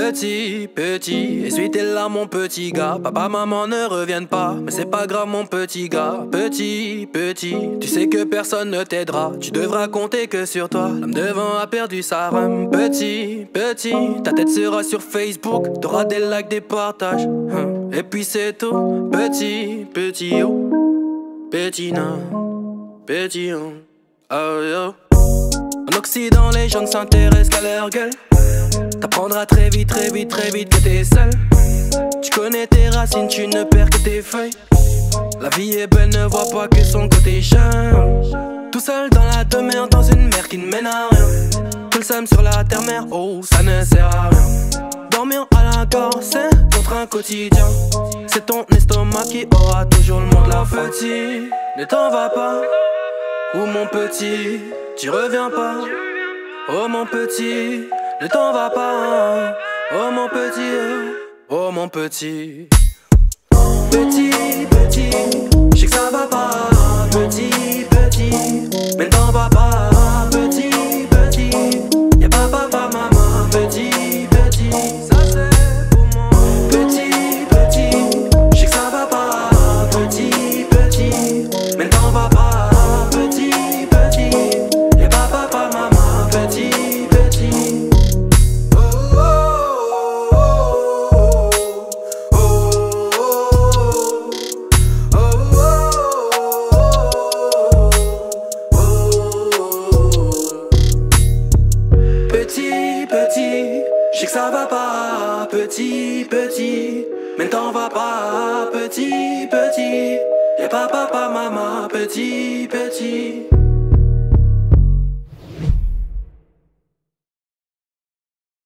Petit, petit, essuie tes larmes mon petit gars. Papa, maman ne reviennent pas, mais c'est pas grave mon petit gars. Petit, petit, tu sais que personne ne t'aidera. Tu devras compter que sur toi, l'homme devant a perdu sa rame. Petit, petit, ta tête sera sur Facebook. T'auras des likes, des partages, et puis c'est tout. Petit, petit, oh, petit, non, petit, oh, oh, oh. En Occident, les gens ne s'intéressent qu'à leur gueule. T'apprendras très vite, très vite, très vite que t'es seul. Tu connais tes racines, tu ne perds que tes feuilles. La vie est belle, ne vois pas que son côté chien. Tout seul dans la demeure, dans une mer qui ne mène à rien. Tout le seum sur la terre-mère, oh ça ne sert à rien. Dormir à la gare, c'est notre un quotidien. C'est ton estomac qui aura toujours le monde. La petite, ne t'en va pas. Oh mon petit, tu reviens pas. Oh mon petit, ne t'en va pas. Oh mon petit, oh mon petit. Petit, petit, je sais que ça va pas. Petit, petit, mais ne t'en va pas. Petit, petit, y'a pas papa, maman. Petit, petit, ça c'est pour moi. Petit, petit, je sais que ça va pas. Petit, petit, mais ne t'en va pas. Petit, petit, y'a pas papa, maman. Petit, petit. Petit, petit, je sais que ça va pas. Petit, petit, mais ne t'en va pas. Petit, petit, y'a pas papa, maman. Petit, petit.